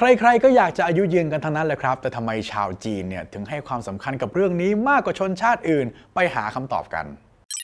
ใครๆก็อยากจะอายุยืนกันทั้งนั้นเลยครับแต่ทำไมชาวจีนเนี่ยถึงให้ความสำคัญกับเรื่องนี้มากกว่าชนชาติอื่นไปหาคำตอบกัน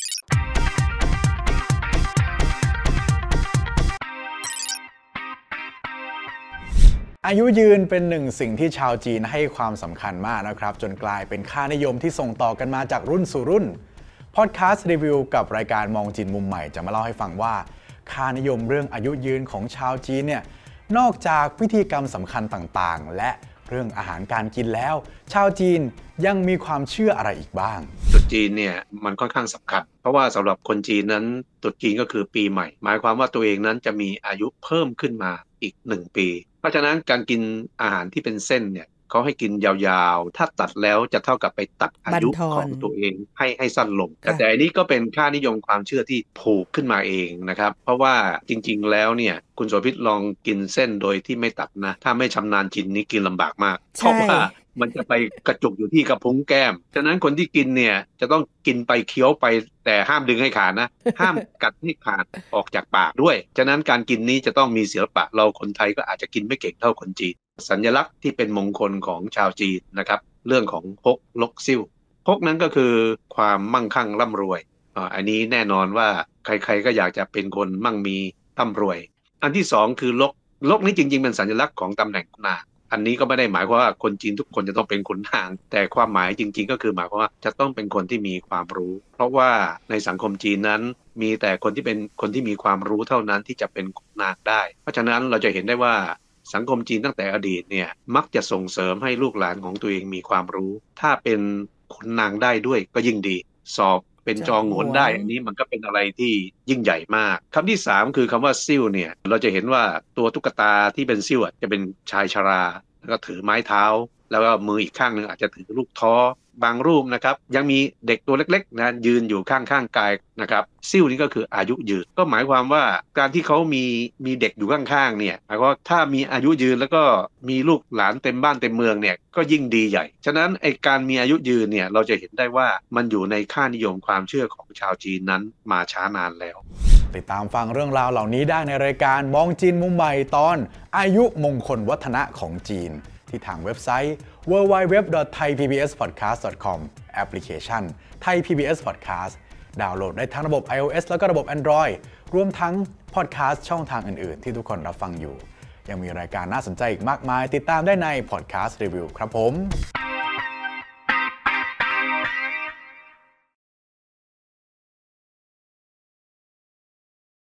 อายุยืนเป็นหนึ่งสิ่งที่ชาวจีนให้ความสำคัญมากนะครับจนกลายเป็นค่านิยมที่ส่งต่อกันมาจากรุ่นสู่รุ่นพอดแคสต์รีวิวกับรายการมองจีนมุมใหม่จะมาเล่าให้ฟังว่าค่านิยมเรื่องอายุยืนของชาวจีนเนี่ยนอกจากพิธีกรรมสำคัญต่างๆและเรื่องอาหารการกินแล้วชาวจีนยังมีความเชื่ออะไรอีกบ้างตรุษจีนเนี่ยมันค่อนข้างสำคัญเพราะว่าสำหรับคนจีนนั้นตรุษจีนก็คือปีใหม่หมายความว่าตัวเองนั้นจะมีอายุเพิ่มขึ้นมาอีก1 ปีเพราะฉะนั้นการกินอาหารที่เป็นเส้นเนี่ยเขาให้กินยาวๆถ้าตัดแล้วจะเท่ากับไปตัดอายุของตัวเองให้สั้นลงแต่อันนี้ก็เป็นค่านิยมความเชื่อที่ผูกขึ้นมาเองนะครับเพราะว่าจริงๆแล้วเนี่ยคุณโสภิตลองกินเส้นโดยที่ไม่ตัดนะถ้าไม่ชำนาญกินนี่กินลำบากมากเพราะว่ามันจะไปกระจุกอยู่ที่กระพุ้งแก้มฉะนั้นคนที่กินเนี่ยจะต้องกินไปเคี้ยวไปแต่ห้ามดึงให้ขาดนะห้ามกัดให้ขาดออกจากปากด้วยฉะนั้นการกินนี้จะต้องมีศิลปะเราคนไทยก็อาจจะกินไม่เก่งเท่าคนจีนสัญลักษณ์ที่เป็นมงคลของชาวจีนนะครับเรื่องของฮกลกซิ่วฮกนั้นก็คือความมั่งคั่งร่ำรวยอันนี้แน่นอนว่าใครๆก็อยากจะเป็นคนมั่งมีร่ำรวยอันที่สองคือลกนี้จริงๆเป็นสัญลักษณ์ของตำแหน่งนางอันนี้ก็ไม่ได้หมายความว่าคนจีนทุกคนจะต้องเป็นขุนนางแต่ความหมายจริงๆก็คือหมายความว่าจะต้องเป็นคนที่มีความรู้เพราะว่าในสังคมจีนนั้นมีแต่คนที่เป็นคนที่มีความรู้เท่านั้นที่จะเป็นขุนนางได้เพราะฉะนั้นเราจะเห็นได้ว่าสังคมจีนตั้งแต่อดีตเนี่ยมักจะส่งเสริมให้ลูกหลานของตัวเองมีความรู้ถ้าเป็นขุนนางได้ด้วยก็ยิ่งดีสอบเป็นจองโหนได้อันนี้มันก็เป็นอะไรที่ยิ่งใหญ่มากคำที่3คือคำว่าซิ่วเนี่ยเราจะเห็นว่าตัวตุ๊กตาที่เป็นซิ่วจะเป็นชายชราแล้วก็ถือไม้เท้าแล้วก็มืออีกข้างนึงอาจจะถือลูกท้อบางรูปนะครับยังมีเด็กตัวเล็กๆนะยืนอยู่ข้างๆกายนะครับซิ่วนี่ก็คืออายุยืนก็หมายความว่าการที่เขามีเด็กอยู่ข้างๆเนี่ยหมายความว่าถ้ามีอายุยืนแล้วก็มีลูกหลานเต็มบ้านเต็มเมืองเนี่ยก็ยิ่งดีใหญ่ฉะนั้นไอ้การมีอายุยืนเนี่ยเราจะเห็นได้ว่ามันอยู่ในค่านิยมความเชื่อของชาวจีนนั้นมาช้านานแล้วติดตามฟังเรื่องราวเหล่านี้ได้ในรายการมองจีนมุมใหม่ตอนอายุมงคลวัฒนะของจีนที่ทางเว็บไซต์ www.thaipbspodcast.com แอปพลิเคชัน Thai PBS Podcast ดาวน์โหลดได้ทั้งระบบ iOS แล้วก็ระบบ Android รวมทั้งพอดแคสต์ช่องทางอื่นๆที่ทุกคนรับฟังอยู่ยังมีรายการน่าสนใจอีกมากมายติดตามได้ใน Podcast Review ครับผม